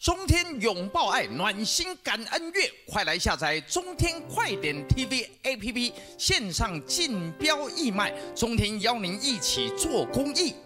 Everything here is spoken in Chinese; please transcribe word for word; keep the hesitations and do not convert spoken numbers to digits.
中天拥抱爱，暖心感恩月，快来下载中天快点 T V A P P， 线上竞标义卖，中天邀您一起做公益。